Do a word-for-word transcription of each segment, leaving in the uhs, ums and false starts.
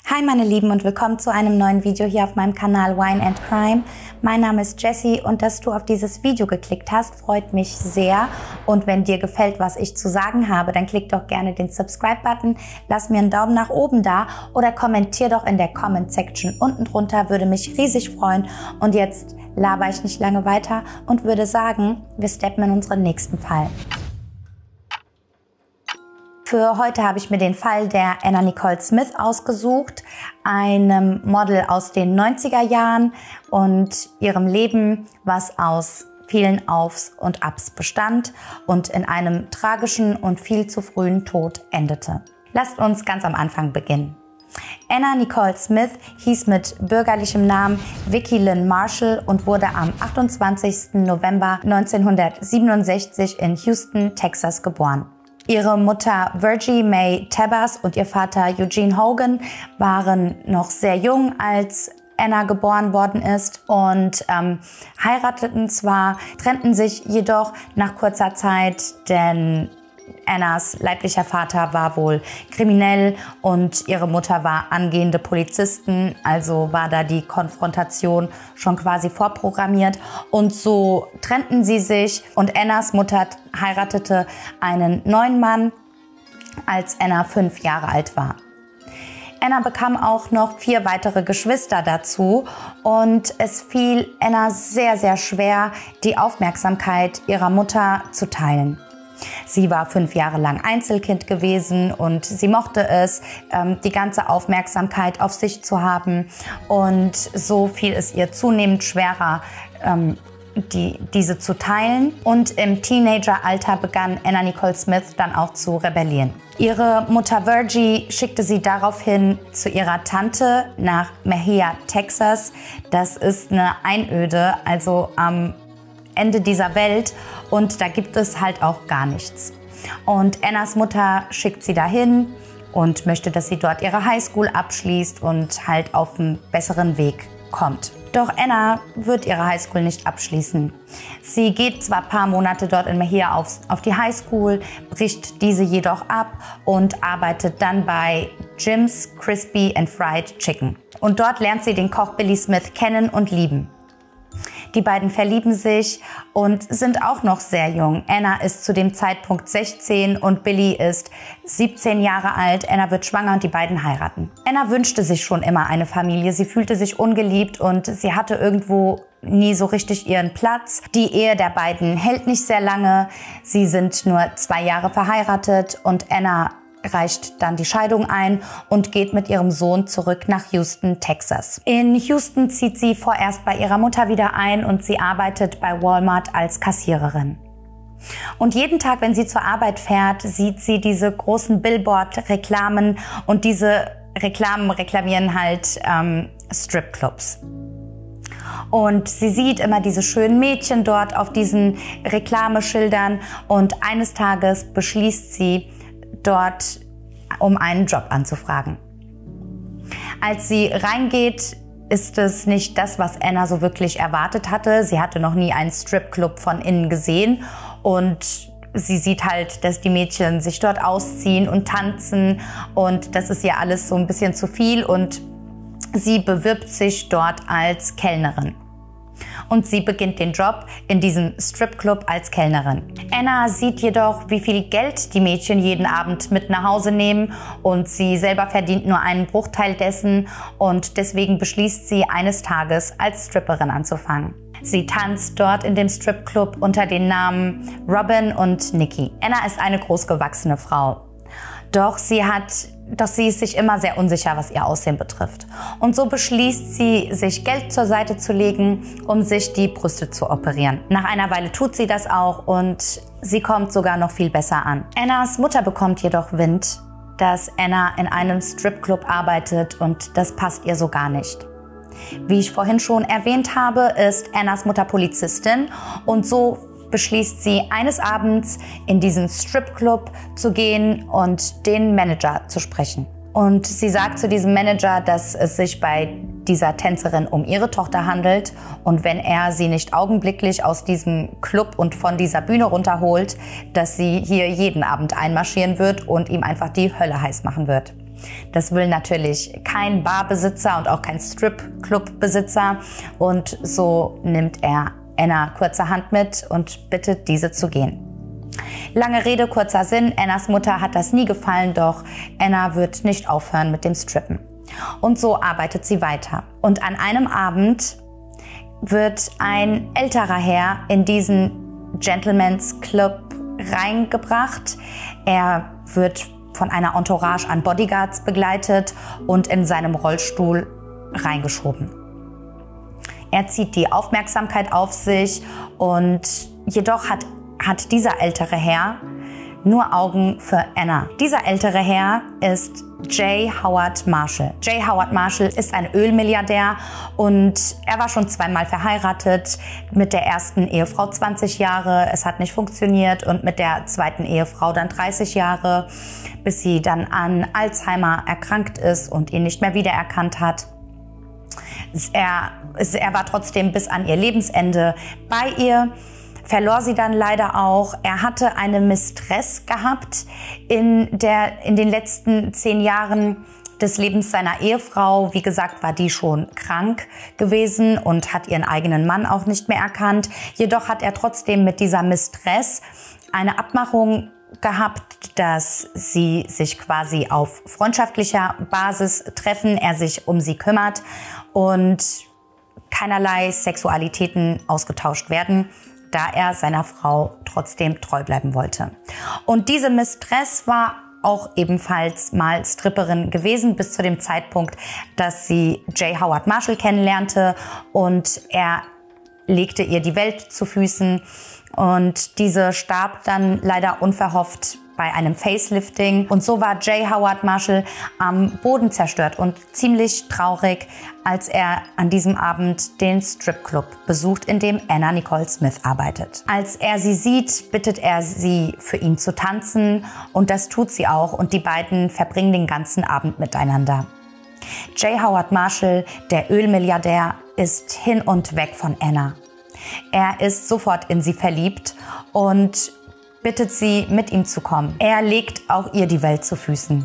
Hi meine Lieben und willkommen zu einem neuen Video hier auf meinem Kanal Wine and Crime. Mein Name ist Jessie und dass du auf dieses Video geklickt hast, freut mich sehr. Und wenn dir gefällt, was ich zu sagen habe, dann klick doch gerne den Subscribe-Button, lass mir einen Daumen nach oben da oder kommentier doch in der Comment-Section unten drunter, würde mich riesig freuen. Und jetzt laber ich nicht lange weiter und würde sagen, wir steppen in unseren nächsten Fall. Für heute habe ich mir den Fall der Anna Nicole Smith ausgesucht, einem Model aus den neunziger Jahren und ihrem Leben, was aus vielen Aufs und Abs bestand und in einem tragischen und viel zu frühen Tod endete. Lasst uns ganz am Anfang beginnen. Anna Nicole Smith hieß mit bürgerlichem Namen Vicki Lynn Marshall und wurde am achtundzwanzigsten November neunzehnhundertsiebenundsechzig in Houston, Texas geboren. Ihre Mutter Virgie May Tabbers und ihr Vater Eugene Hogan waren noch sehr jung, als Anna geboren worden ist und ähm, heirateten zwar, trennten sich jedoch nach kurzer Zeit, denn Annas leiblicher Vater war wohl kriminell und ihre Mutter war angehende Polizistin, also war da die Konfrontation schon quasi vorprogrammiert. Und so trennten sie sich und Annas Mutter heiratete einen neuen Mann, als Anna fünf Jahre alt war. Anna bekam auch noch vier weitere Geschwister dazu und es fiel Anna sehr, sehr schwer, die Aufmerksamkeit ihrer Mutter zu teilen. Sie war fünf Jahre lang Einzelkind gewesen und sie mochte es, die ganze Aufmerksamkeit auf sich zu haben. Und so fiel es ihr zunehmend schwerer, die, diese zu teilen. Und im Teenageralter begann Anna Nicole Smith dann auch zu rebellieren. Ihre Mutter Virgie schickte sie daraufhin zu ihrer Tante nach Mejia, Texas. Das ist eine Einöde, also am Ende dieser Welt, und da gibt es halt auch gar nichts. Und Annas Mutter schickt sie dahin und möchte, dass sie dort ihre Highschool abschließt und halt auf einen besseren Weg kommt. Doch Anna wird ihre Highschool nicht abschließen. Sie geht zwar ein paar Monate dort in Mejia auf, auf die Highschool, bricht diese jedoch ab und arbeitet dann bei Jim's Crispy and Fried Chicken. Und dort lernt sie den Koch Billy Smith kennen und lieben. Die beiden verlieben sich und sind auch noch sehr jung. Anna ist zu dem Zeitpunkt sechzehn und Billy ist siebzehn Jahre alt. Anna wird schwanger und die beiden heiraten. Anna wünschte sich schon immer eine Familie. Sie fühlte sich ungeliebt und sie hatte irgendwo nie so richtig ihren Platz. Die Ehe der beiden hält nicht sehr lange. Sie sind nur zwei Jahre verheiratet und Anna reicht dann die Scheidung ein und geht mit ihrem Sohn zurück nach Houston, Texas. In Houston zieht sie vorerst bei ihrer Mutter wieder ein und sie arbeitet bei Walmart als Kassiererin. Und jeden Tag, wenn sie zur Arbeit fährt, sieht sie diese großen Billboard-Reklamen und diese Reklamen reklamieren halt ähm, Stripclubs. Und sie sieht immer diese schönen Mädchen dort auf diesen Reklameschildern und eines Tages beschließt sie, dort um einen Job anzufragen. Als sie reingeht, ist es nicht das, was Anna so wirklich erwartet hatte. Sie hatte noch nie einen Stripclub von innen gesehen und sie sieht halt, dass die Mädchen sich dort ausziehen und tanzen und das ist ihr alles so ein bisschen zu viel und sie bewirbt sich dort als Kellnerin. Und sie beginnt den Job in diesem Stripclub als Kellnerin. Anna sieht jedoch, wie viel Geld die Mädchen jeden Abend mit nach Hause nehmen und sie selber verdient nur einen Bruchteil dessen und deswegen beschließt sie, eines Tages als Stripperin anzufangen. Sie tanzt dort in dem Stripclub unter den Namen Robin und Nikki. Anna ist eine großgewachsene Frau. Doch sie hat Doch sie ist sich immer sehr unsicher, was ihr Aussehen betrifft. Und so beschließt sie, sich Geld zur Seite zu legen, um sich die Brüste zu operieren. Nach einer Weile tut sie das auch und sie kommt sogar noch viel besser an. Annas Mutter bekommt jedoch Wind, dass Anna in einem Stripclub arbeitet und das passt ihr so gar nicht. Wie ich vorhin schon erwähnt habe, ist Annas Mutter Polizistin und so beschließt sie, eines Abends in diesen Stripclub zu gehen und den Manager zu sprechen. Und sie sagt zu diesem Manager, dass es sich bei dieser Tänzerin um ihre Tochter handelt und wenn er sie nicht augenblicklich aus diesem Club und von dieser Bühne runterholt, dass sie hier jeden Abend einmarschieren wird und ihm einfach die Hölle heiß machen wird. Das will natürlich kein Barbesitzer und auch kein Stripclub-Besitzer. Und so nimmt er Anna kurzerhand mit und bittet diese zu gehen. Lange Rede, kurzer Sinn. Annas Mutter hat das nie gefallen, doch Anna wird nicht aufhören mit dem Strippen. Und so arbeitet sie weiter. Und an einem Abend wird ein älterer Herr in diesen Gentleman's Club reingebracht. Er wird von einer Entourage an Bodyguards begleitet und in seinem Rollstuhl reingeschoben. Er zieht die Aufmerksamkeit auf sich und jedoch hat, hat dieser ältere Herr nur Augen für Anna. Dieser ältere Herr ist J. Howard Marshall. J. Howard Marshall ist ein Ölmilliardär und er war schon zweimal verheiratet, mit der ersten Ehefrau zwanzig Jahre, es hat nicht funktioniert, und mit der zweiten Ehefrau dann dreißig Jahre, bis sie dann an Alzheimer erkrankt ist und ihn nicht mehr wiedererkannt hat. Er, er war trotzdem bis an ihr Lebensende bei ihr, verlor sie dann leider auch. Er hatte eine Mistress gehabt in, der, in den letzten zehn Jahren des Lebens seiner Ehefrau. Wie gesagt, war die schon krank gewesen und hat ihren eigenen Mann auch nicht mehr erkannt. Jedoch hat er trotzdem mit dieser Mistress eine Abmachung gehabt, dass sie sich quasi auf freundschaftlicher Basis treffen, er sich um sie kümmert und keinerlei Sexualitäten ausgetauscht werden, da er seiner Frau trotzdem treu bleiben wollte. Und diese Mistress war auch ebenfalls mal Stripperin gewesen, bis zu dem Zeitpunkt, dass sie J. Howard Marshall kennenlernte und er legte ihr die Welt zu Füßen. Und diese starb dann leider unverhofft bei einem Facelifting. Und so war J. Howard Marshall am Boden zerstört und ziemlich traurig, als er an diesem Abend den Stripclub besucht, in dem Anna Nicole Smith arbeitet. Als er sie sieht, bittet er sie, für ihn zu tanzen, und das tut sie auch, und die beiden verbringen den ganzen Abend miteinander. J. Howard Marshall, der Ölmilliardär, ist hin und weg von Anna. Er ist sofort in sie verliebt und bittet sie, mit ihm zu kommen. Er legt auch ihr die Welt zu Füßen.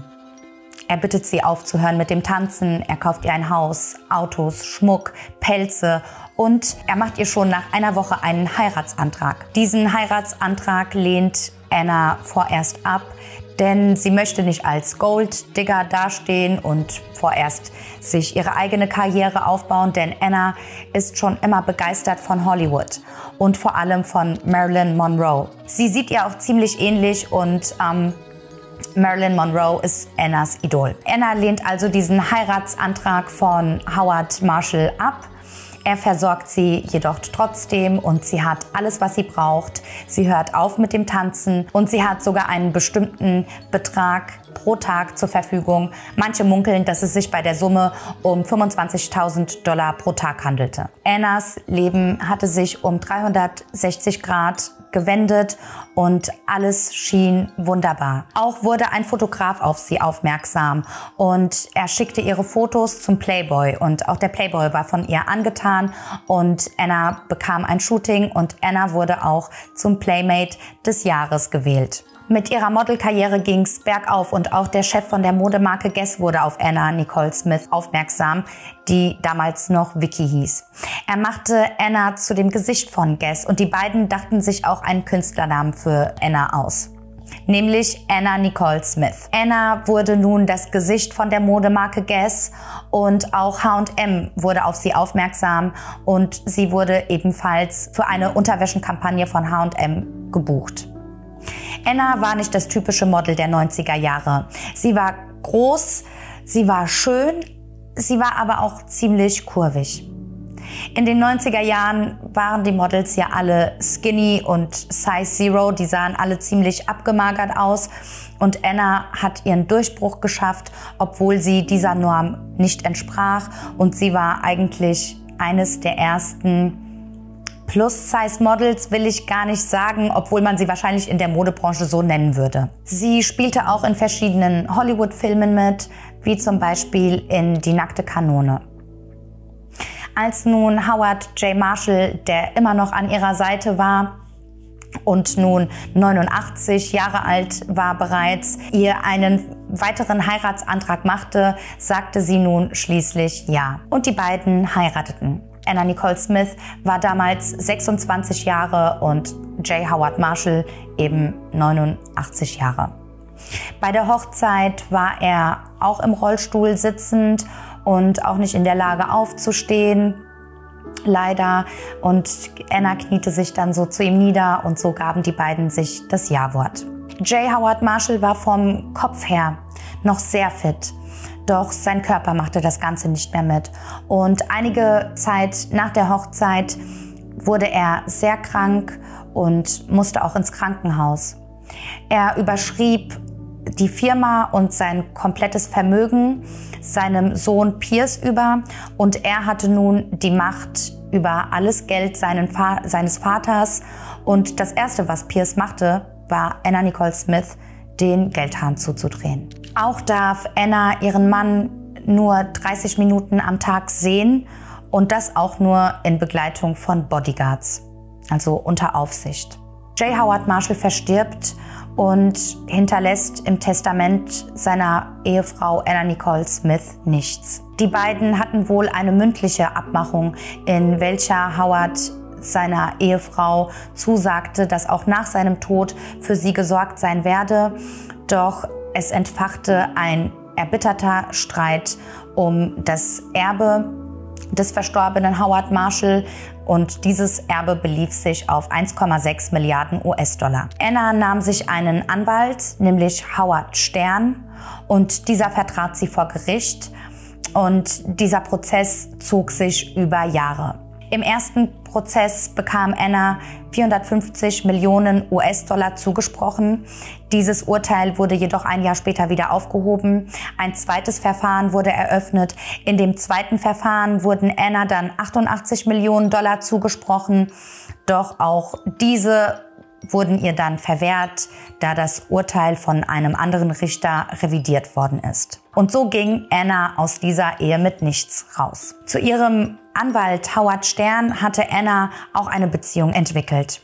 Er bittet sie aufzuhören mit dem Tanzen, er kauft ihr ein Haus, Autos, Schmuck, Pelze und er macht ihr schon nach einer Woche einen Heiratsantrag. Diesen Heiratsantrag lehnt Anna vorerst ab, denn sie möchte nicht als Golddigger dastehen und vorerst sich ihre eigene Karriere aufbauen, denn Anna ist schon immer begeistert von Hollywood und vor allem von Marilyn Monroe. Sie sieht ihr auch ziemlich ähnlich und ähm, Marilyn Monroe ist Annas Idol. Anna lehnt also diesen Heiratsantrag von Howard Marshall ab. Er versorgt sie jedoch trotzdem und sie hat alles, was sie braucht. Sie hört auf mit dem Tanzen und sie hat sogar einen bestimmten Betrag pro Tag zur Verfügung. Manche munkeln, dass es sich bei der Summe um fünfundzwanzigtausend Dollar pro Tag handelte. Annas Leben hatte sich um dreihundertsechzig Grad gewendet und alles schien wunderbar. Auch wurde ein Fotograf auf sie aufmerksam und er schickte ihre Fotos zum Playboy und auch der Playboy war von ihr angetan und Anna bekam ein Shooting und Anna wurde auch zum Playmate des Jahres gewählt. Mit ihrer Modelkarriere ging's bergauf und auch der Chef von der Modemarke Guess wurde auf Anna Nicole Smith aufmerksam, die damals noch Vicky hieß. Er machte Anna zu dem Gesicht von Guess und die beiden dachten sich auch einen Künstlernamen für Anna aus, nämlich Anna Nicole Smith. Anna wurde nun das Gesicht von der Modemarke Guess und auch H und M wurde auf sie aufmerksam und sie wurde ebenfalls für eine Unterwäschenkampagne von H und M gebucht. Anna war nicht das typische Model der neunziger Jahre. Sie war groß, sie war schön, sie war aber auch ziemlich kurvig. In den neunziger Jahren waren die Models ja alle skinny und Size Zero, die sahen alle ziemlich abgemagert aus und Anna hat ihren Durchbruch geschafft, obwohl sie dieser Norm nicht entsprach und sie war eigentlich eines der ersten Plus-Size-Models, will ich gar nicht sagen, obwohl man sie wahrscheinlich in der Modebranche so nennen würde. Sie spielte auch in verschiedenen Hollywood-Filmen mit, wie zum Beispiel in Die nackte Kanone. Als nun Howard J. Marshall, der immer noch an ihrer Seite war, und nun neunundachtzig Jahre alt war bereits, ihr einen weiteren Heiratsantrag machte, sagte sie nun schließlich ja. Und die beiden heirateten. Anna Nicole Smith war damals sechsundzwanzig Jahre und J. Howard Marshall eben neunundachtzig Jahre. Bei der Hochzeit war er auch im Rollstuhl sitzend und auch nicht in der Lage aufzustehen. Leider. Und Anna kniete sich dann so zu ihm nieder und so gaben die beiden sich das Ja-Wort. J. Howard Marshall war vom Kopf her noch sehr fit, doch sein Körper machte das Ganze nicht mehr mit. Und einige Zeit nach der Hochzeit wurde er sehr krank und musste auch ins Krankenhaus. Er überschrieb die Firma und sein komplettes Vermögen seinem Sohn Pierce über und er hatte nun die Macht über alles Geld seinen Va- seines Vaters und das Erste, was Pierce machte, war Anna Nicole Smith den Geldhahn zuzudrehen. Auch darf Anna ihren Mann nur dreißig Minuten am Tag sehen und das auch nur in Begleitung von Bodyguards, also unter Aufsicht. J. Howard Marshall verstirbt und hinterlässt im Testament seiner Ehefrau Anna Nicole Smith nichts. Die beiden hatten wohl eine mündliche Abmachung, in welcher Howard seiner Ehefrau zusagte, dass auch nach seinem Tod für sie gesorgt sein werde. Doch es entfachte ein erbitterter Streit um das Erbe des verstorbenen Howard Marshall und dieses Erbe belief sich auf eins Komma sechs Milliarden U S-Dollar. Anna nahm sich einen Anwalt, nämlich Howard Stern, und dieser vertrat sie vor Gericht und dieser Prozess zog sich über Jahre. Im ersten Prozess bekam Anna vierhundertfünfzig Millionen U S-Dollar zugesprochen. Dieses Urteil wurde jedoch ein Jahr später wieder aufgehoben. Ein zweites Verfahren wurde eröffnet. In dem zweiten Verfahren wurden Anna dann achtundachtzig Millionen Dollar zugesprochen. Doch auch diese wurden ihr dann verwehrt, da das Urteil von einem anderen Richter revidiert worden ist. Und so ging Anna aus dieser Ehe mit nichts raus. Zu ihrem Anwalt Howard Stern hatte Anna auch eine Beziehung entwickelt.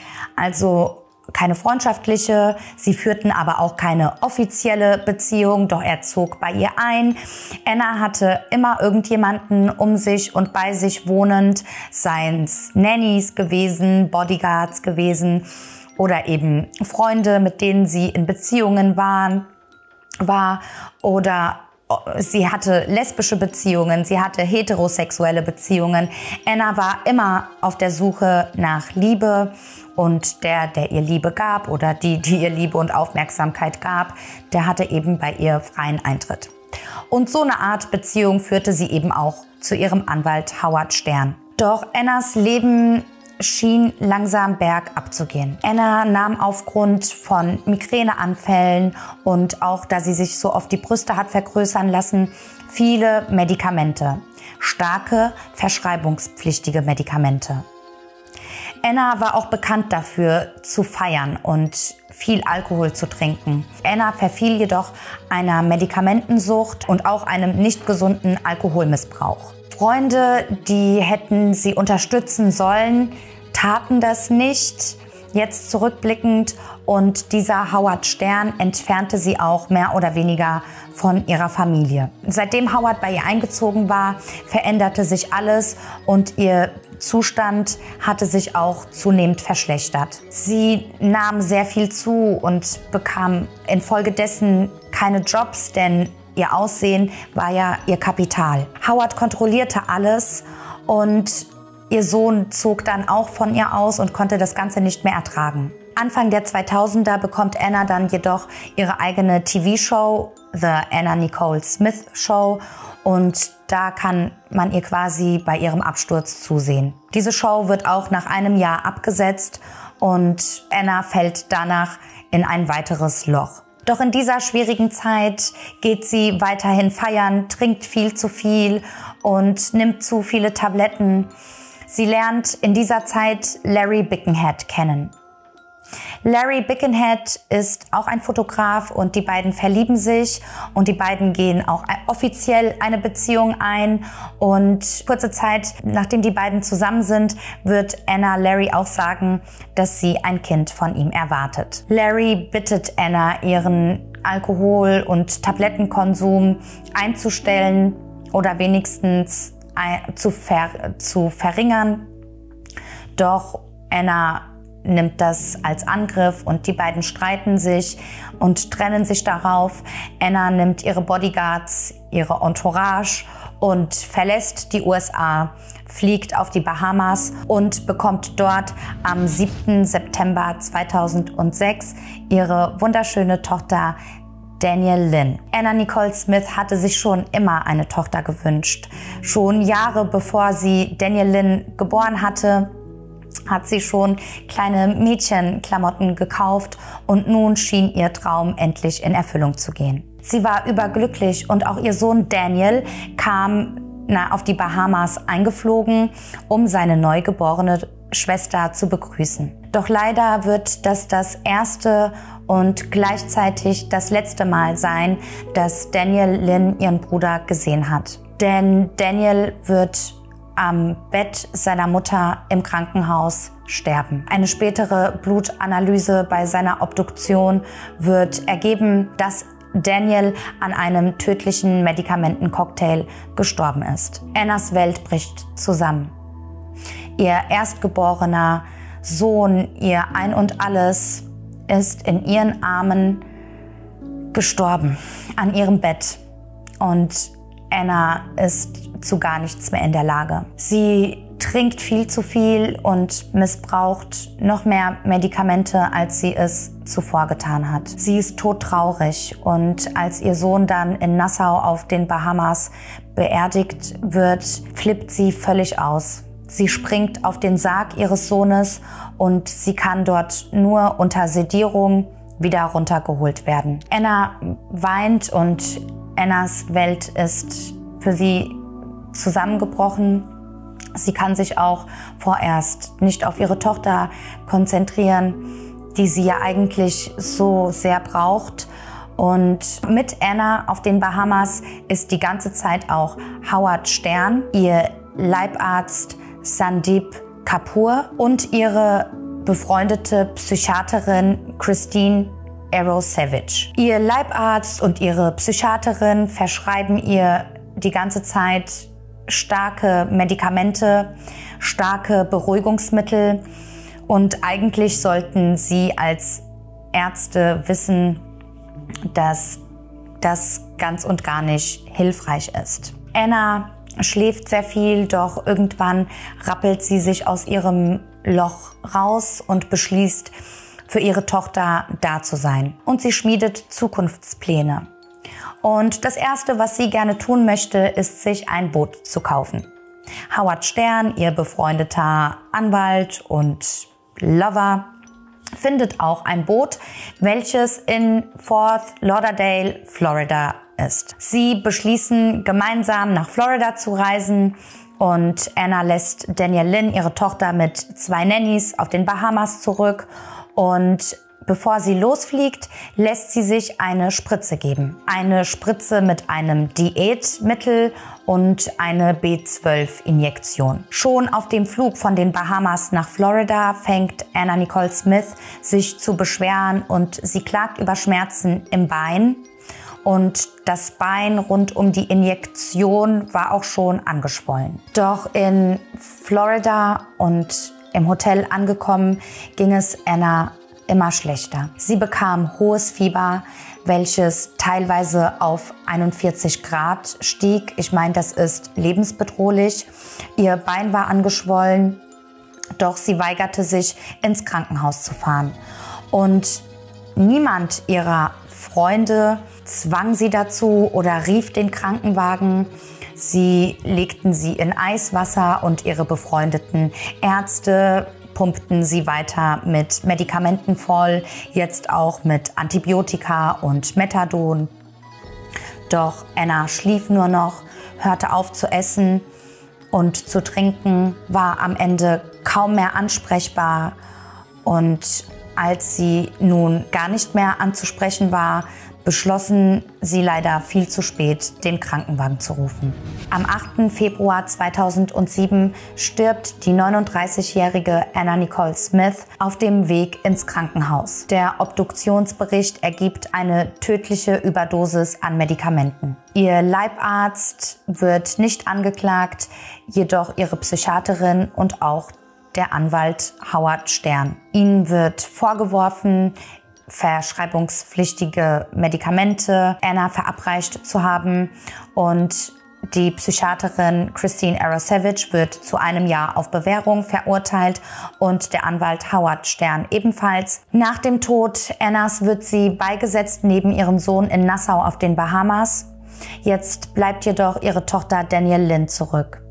Also keine freundschaftliche, sie führten aber auch keine offizielle Beziehung, doch er zog bei ihr ein. Anna hatte immer irgendjemanden um sich und bei sich wohnend, seien es Nannies gewesen, Bodyguards gewesen oder eben Freunde, mit denen sie in Beziehungen waren, war oder sie hatte lesbische Beziehungen, sie hatte heterosexuelle Beziehungen. Anna war immer auf der Suche nach Liebe und der, der ihr Liebe gab oder die, die ihr Liebe und Aufmerksamkeit gab, der hatte eben bei ihr freien Eintritt. Und so eine Art Beziehung führte sie eben auch zu ihrem Anwalt Howard Stern. Doch Annas Leben schien langsam bergab zu gehen. Anna nahm aufgrund von Migräneanfällen und auch, da sie sich so oft die Brüste hat vergrößern lassen, viele Medikamente. Starke, verschreibungspflichtige Medikamente. Anna war auch bekannt dafür, zu feiern und viel Alkohol zu trinken. Anna verfiel jedoch einer Medikamentensucht und auch einem nicht gesunden Alkoholmissbrauch. Freunde, die hätten sie unterstützen sollen, taten das nicht. Jetzt zurückblickend, und dieser Howard Stern entfernte sie auch mehr oder weniger von ihrer Familie. Seitdem Howard bei ihr eingezogen war, veränderte sich alles und ihr Zustand hatte sich auch zunehmend verschlechtert. Sie nahm sehr viel zu und bekam infolgedessen keine Jobs, denn ihr Aussehen war ja ihr Kapital. Howard kontrollierte alles und ihr Sohn zog dann auch von ihr aus und konnte das Ganze nicht mehr ertragen. Anfang der zweitausender bekommt Anna dann jedoch ihre eigene T V-Show, The Anna Nicole Smith Show, und da kann man ihr quasi bei ihrem Absturz zusehen. Diese Show wird auch nach einem Jahr abgesetzt und Anna fällt danach in ein weiteres Loch. Doch in dieser schwierigen Zeit geht sie weiterhin feiern, trinkt viel zu viel und nimmt zu viele Tabletten. Sie lernt in dieser Zeit Larry Bickenhead kennen. Larry Birkenhead ist auch ein Fotograf und die beiden verlieben sich und die beiden gehen auch offiziell eine Beziehung ein. Und kurze Zeit, nachdem die beiden zusammen sind, wird Anna Larry auch sagen, dass sie ein Kind von ihm erwartet. Larry bittet Anna, ihren Alkohol- und Tablettenkonsum einzustellen oder wenigstens zu, ver zu verringern. Doch Anna nimmt das als Angriff und die beiden streiten sich und trennen sich darauf. Anna nimmt ihre Bodyguards, ihre Entourage und verlässt die U S A, fliegt auf die Bahamas und bekommt dort am siebten September zweitausendsechs ihre wunderschöne Tochter Danielle Lynn. Anna Nicole Smith hatte sich schon immer eine Tochter gewünscht. Schon Jahre bevor sie Danielle Lynn geboren hatte, hat sie schon kleine Mädchenklamotten gekauft und nun schien ihr Traum endlich in Erfüllung zu gehen. Sie war überglücklich und auch ihr Sohn Daniel kam na, auf die Bahamas eingeflogen, um seine neugeborene Schwester zu begrüßen. Doch leider wird das das erste und gleichzeitig das letzte Mal sein, dass Danielle Lynn ihren Bruder gesehen hat. Denn Daniel wird am Bett seiner Mutter im Krankenhaus sterben. Eine spätere Blutanalyse bei seiner Obduktion wird ergeben, dass Daniel an einem tödlichen Medikamentencocktail gestorben ist. Annas Welt bricht zusammen. Ihr erstgeborener Sohn, ihr Ein und Alles, ist in ihren Armen gestorben, an ihrem Bett. Und Anna ist zu gar nichts mehr in der Lage. Sie trinkt viel zu viel und missbraucht noch mehr Medikamente, als sie es zuvor getan hat. Sie ist todtraurig und als ihr Sohn dann in Nassau auf den Bahamas beerdigt wird, flippt sie völlig aus. Sie springt auf den Sarg ihres Sohnes und sie kann dort nur unter Sedierung wieder runtergeholt werden. Anna weint und Annas Welt ist für sie zusammengebrochen. Sie kann sich auch vorerst nicht auf ihre Tochter konzentrieren, die sie ja eigentlich so sehr braucht. Und mit Anna auf den Bahamas ist die ganze Zeit auch Howard Stern, ihr Leibarzt Sandeep Kapoor und ihre befreundete Psychiaterin Christine Arrow Savage. Ihr Leibarzt und ihre Psychiaterin verschreiben ihr die ganze Zeit starke Medikamente, starke Beruhigungsmittel und eigentlich sollten sie als Ärzte wissen, dass das ganz und gar nicht hilfreich ist. Anna schläft sehr viel, doch irgendwann rappelt sie sich aus ihrem Loch raus und beschließt, für ihre Tochter da zu sein. Und sie schmiedet Zukunftspläne. Und das Erste, was sie gerne tun möchte, ist, sich ein Boot zu kaufen. Howard Stern, ihr befreundeter Anwalt und Lover, findet auch ein Boot, welches in Fort Lauderdale, Florida ist. Sie beschließen, gemeinsam nach Florida zu reisen und Anna lässt Danielle Lynn, ihre Tochter, mit zwei Nannies auf den Bahamas zurück und bevor sie losfliegt, lässt sie sich eine Spritze geben. Eine Spritze mit einem Diätmittel und eine B zwölf Injektion. Schon auf dem Flug von den Bahamas nach Florida fängt Anna Nicole Smith sich zu beschweren und sie klagt über Schmerzen im Bein. Und das Bein rund um die Injektion war auch schon angeschwollen. Doch in Florida und im Hotel angekommen, ging es Anna immer schlechter. Sie bekam hohes Fieber, welches teilweise auf einundvierzig Grad stieg. Ich meine, das ist lebensbedrohlich. Ihr Bein war angeschwollen, doch sie weigerte sich, ins Krankenhaus zu fahren. Und niemand ihrer Freunde zwang sie dazu oder rief den Krankenwagen. Sie legten sie in Eiswasser und ihre befreundeten Ärzte pumpten sie weiter mit Medikamenten voll, jetzt auch mit Antibiotika und Methadon. Doch Anna schlief nur noch, hörte auf zu essen und zu trinken, war am Ende kaum mehr ansprechbar und als sie nun gar nicht mehr anzusprechen war, beschlossen sie leider viel zu spät, den Krankenwagen zu rufen. Am achten Februar zweitausendsieben stirbt die neununddreißigjährige Anna Nicole Smith auf dem Weg ins Krankenhaus. Der Obduktionsbericht ergibt eine tödliche Überdosis an Medikamenten. Ihr Leibarzt wird nicht angeklagt, jedoch ihre Psychiaterin und auch der Anwalt Howard Stern. Ihnen wird vorgeworfen, verschreibungspflichtige Medikamente Anna verabreicht zu haben, und die Psychiaterin Christine Arrowsavage wird zu einem Jahr auf Bewährung verurteilt und der Anwalt Howard Stern ebenfalls. Nach dem Tod Annas wird sie beigesetzt neben ihrem Sohn in Nassau auf den Bahamas. Jetzt bleibt jedoch ihre Tochter Danielle Lynn zurück.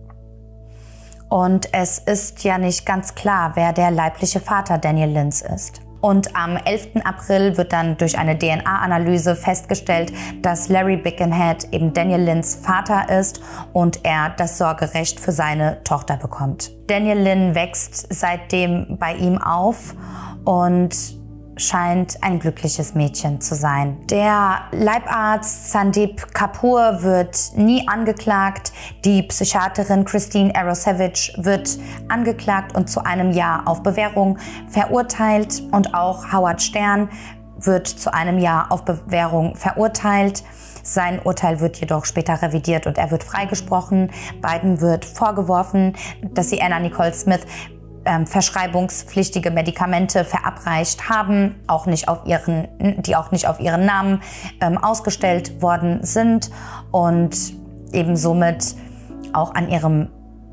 Und es ist ja nicht ganz klar, wer der leibliche Vater Danielle Lynns ist. Und am elften April wird dann durch eine D N A-Analyse festgestellt, dass Larry Birkenhead eben Danielle Lynns Vater ist und er das Sorgerecht für seine Tochter bekommt. Danielle Lynn wächst seitdem bei ihm auf und scheint ein glückliches Mädchen zu sein. Der Leibarzt Sandeep Kapoor wird nie angeklagt. Die Psychiaterin Christine Arrowsavage wird angeklagt und zu einem Jahr auf Bewährung verurteilt. Und auch Howard Stern wird zu einem Jahr auf Bewährung verurteilt. Sein Urteil wird jedoch später revidiert und er wird freigesprochen. Beiden wird vorgeworfen, dass sie Anna Nicole Smith Ähm, verschreibungspflichtige Medikamente verabreicht haben, auch nicht auf ihren, die auch nicht auf ihren Namen ähm, ausgestellt worden sind und eben somit auch an ihrem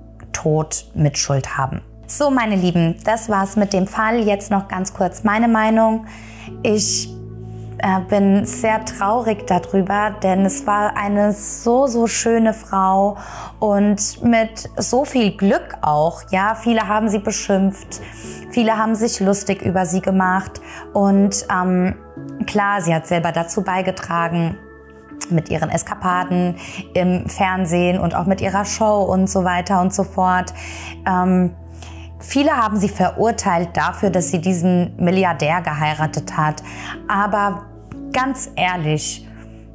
Tod Mitschuld haben. So, meine Lieben, das war's mit dem Fall. Jetzt noch ganz kurz meine Meinung. Ich äh, bin sehr traurig darüber, denn es war eine so, so schöne Frau und mit so viel Glück auch. Ja, viele haben sie beschimpft, viele haben sich lustig über sie gemacht und ähm, klar, sie hat selber dazu beigetragen, mit ihren Eskapaden im Fernsehen und auch mit ihrer Show und so weiter und so fort. Ähm, Viele haben sie verurteilt dafür, dass sie diesen Milliardär geheiratet hat. Aber ganz ehrlich,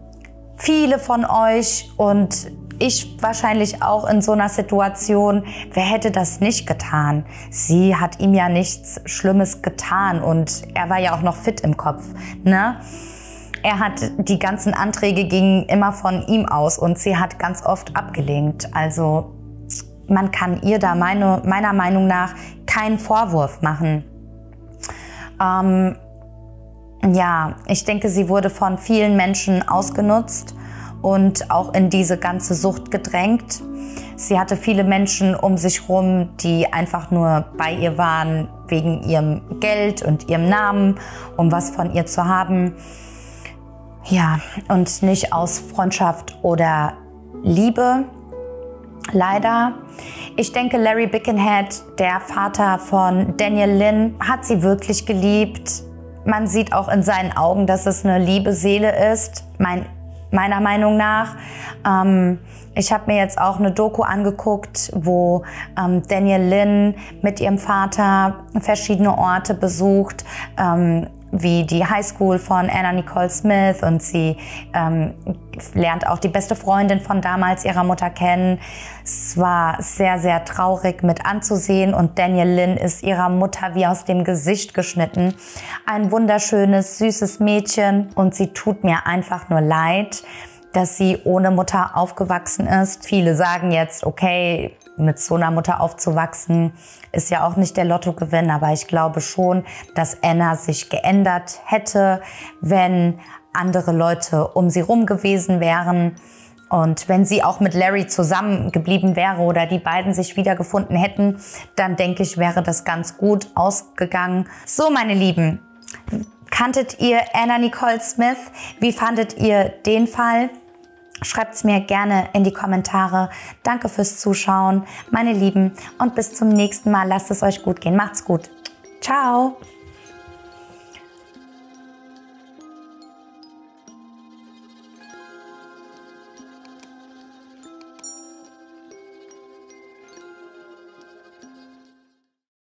viele von euch und ich wahrscheinlich auch in so einer Situation, wer hätte das nicht getan? Sie hat ihm ja nichts Schlimmes getan und er war ja auch noch fit im Kopf, ne? Er hat, die ganzen Anträge gingen immer von ihm aus und sie hat ganz oft abgelehnt. Also man kann ihr da meine, meiner Meinung nach keinen Vorwurf machen. Ähm, ja, ich denke, sie wurde von vielen Menschen ausgenutzt und auch in diese ganze Sucht gedrängt. Sie hatte viele Menschen um sich rum, die einfach nur bei ihr waren wegen ihrem Geld und ihrem Namen, um was von ihr zu haben. Ja, und nicht aus Freundschaft oder Liebe. Leider. Ich denke, Larry Birkenhead, der Vater von Danielle Lynn, hat sie wirklich geliebt. Man sieht auch in seinen Augen, dass es eine liebe Seele ist, mein, meiner Meinung nach. Ähm, ich habe mir jetzt auch eine Doku angeguckt, wo ähm, Danielle Lynn mit ihrem Vater verschiedene Orte besucht, ähm, wie die Highschool von Anna Nicole Smith, und sie ähm, lernt auch die beste Freundin von damals ihrer Mutter kennen. Es war sehr, sehr traurig mit anzusehen und Danielle Lynn ist ihrer Mutter wie aus dem Gesicht geschnitten. Ein wunderschönes, süßes Mädchen und sie tut mir einfach nur leid, dass sie ohne Mutter aufgewachsen ist. Viele sagen jetzt, okay, mit so einer Mutter aufzuwachsen, ist ja auch nicht der Lottogewinn, aber ich glaube schon, dass Anna sich geändert hätte, wenn andere Leute um sie rum gewesen wären und wenn sie auch mit Larry zusammengeblieben wäre oder die beiden sich wiedergefunden hätten, dann denke ich, wäre das ganz gut ausgegangen. So, meine Lieben, kanntet ihr Anna Nicole Smith? Wie fandet ihr den Fall? Schreibt es mir gerne in die Kommentare. Danke fürs Zuschauen, meine Lieben. Und bis zum nächsten Mal. Lasst es euch gut gehen. Macht's gut. Ciao.